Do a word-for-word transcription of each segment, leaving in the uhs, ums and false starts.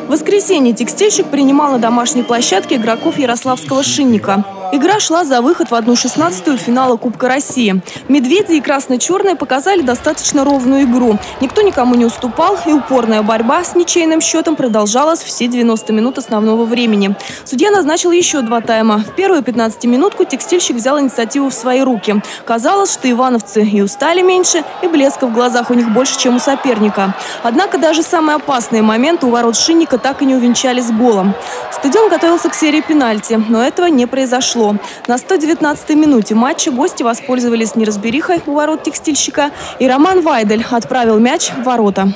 В воскресенье текстильщик принимал на домашней площадке игроков Ярославского «Шинника». Игра шла за выход в одну шестнадцатую финала Кубка России. Медведи и красно-черные показали достаточно ровную игру. Никто никому не уступал, и упорная борьба с ничейным счетом продолжалась все девяносто минут основного времени. Судья назначил еще два тайма. В первую пятнадцатиминутку текстильщик взял инициативу в свои руки. Казалось, что ивановцы и устали меньше, и блеска в глазах у них больше, чем у соперника. Однако даже самые опасные моменты у ворот «Шинника» так и не увенчались голом. Стадион готовился к серии пенальти, но этого не произошло. На сто девятнадцатой минуте матча гости воспользовались неразберихой у ворот текстильщика, и Роман Вайдель отправил мяч в ворота.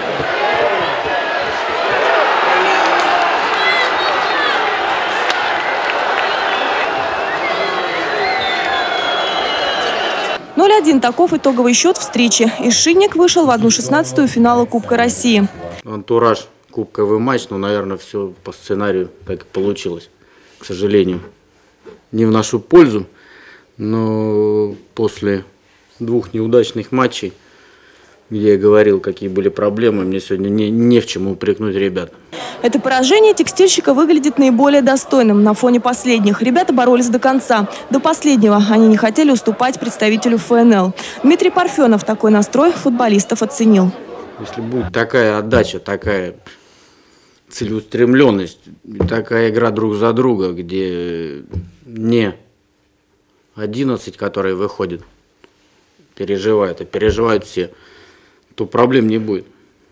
ноль один – таков итоговый счет встречи. И «Шинник» вышел в одну шестнадцатую финала Кубка России. Антураж, кубковый матч, но, наверное, все по сценарию так и получилось, к сожалению. Не в нашу пользу, но после двух неудачных матчей, где я говорил, какие были проблемы, мне сегодня не, не в чем упрекнуть ребят. Это поражение текстильщика выглядит наиболее достойным на фоне последних. Ребята боролись до конца. До последнего они не хотели уступать представителю эф эн эл. Дмитрий Парфенов такой настрой футболистов оценил. Если будет такая отдача, такая целеустремленность, такая игра друг за друга, где не одиннадцать, которые выходят, переживают, а переживают все, то проблем не будет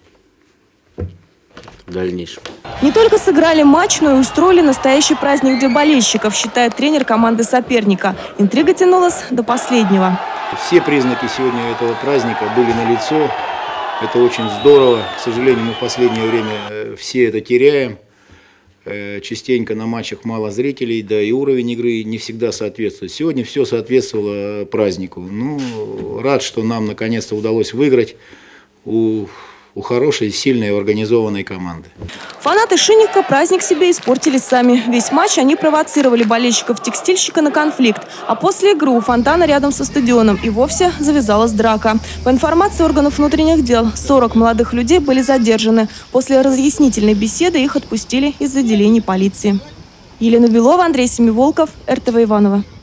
в дальнейшем. Не только сыграли матч, но и устроили настоящий праздник для болельщиков, считает тренер команды соперника. Интрига тянулась до последнего. Все признаки сегодня этого праздника были налицо. Это очень здорово. К сожалению, мы в последнее время все это теряем. Частенько на матчах мало зрителей, да и уровень игры не всегда соответствует. Сегодня все соответствовало празднику. Ну, рад, что нам наконец-то удалось выиграть у, у хорошей, сильной, организованной команды. Фанаты «Шинника» праздник себе испортили сами. Весь матч они провоцировали болельщиков текстильщика на конфликт. А после игры у фонтана рядом со стадионом и вовсе завязалась драка. По информации органов внутренних дел, сорок молодых людей были задержаны. После разъяснительной беседы их отпустили из отделений полиции. Елена Белова, Андрей Семиволков, эр тэ вэ Иваново.